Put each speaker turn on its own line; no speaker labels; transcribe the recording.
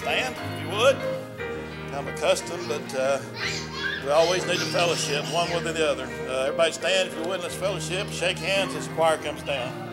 stand, if you would. I'm accustomed, but we always need to fellowship, one with the other. Everybody stand, if you would, let's fellowship, shake hands as the choir comes down.